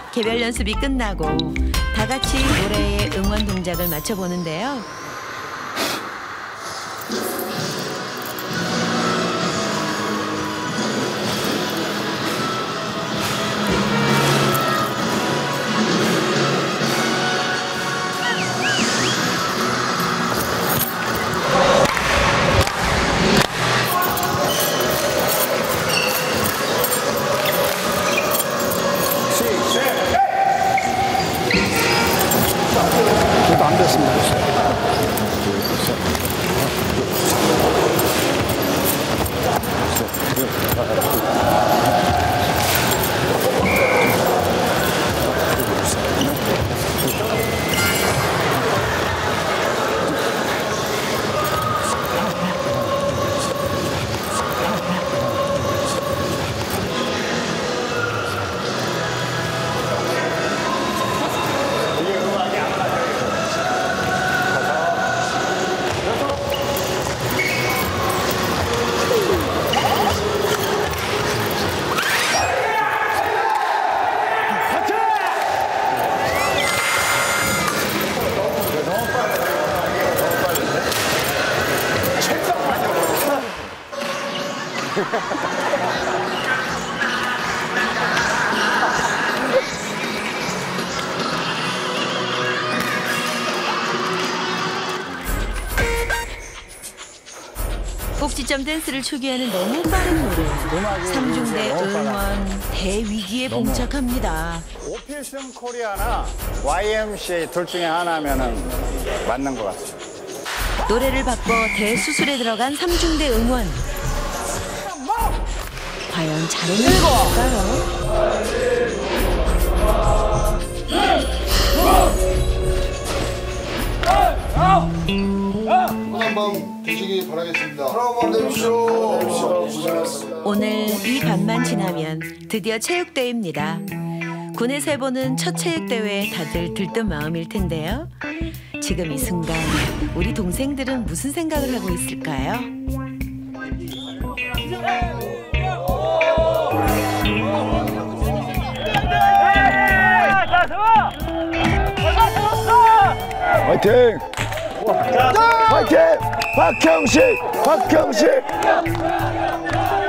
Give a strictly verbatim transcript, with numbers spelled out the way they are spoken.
개별 연습이 끝나고 다 같이 노래의 응원 동작을 맞춰보는데요. 안 됐습니다. 꼭지점 댄스를 초기화하는 너무 빠른 노래. 삼중대 응원 대위기에 봉착합니다. 오피슨 코리아나 와이엠씨에이 둘 중에 하나면은 맞는 것 같아요. 노래를 바꿔 대수술에 들어간 삼중대 응원. 과연 잘해낼 수 있을까요? 한번 되시기 바라겠습니다. 한번 되십시오. 오늘 이 밤만 지나면 드디어 체육대회입니다. 군에서 해보는 첫 체육대회에 다들 들뜬 마음일 텐데요. 지금 이 순간 우리 동생들은 무슨 생각을 하고 있을까요? 화이팅! 화이팅! 박형식! 박형식!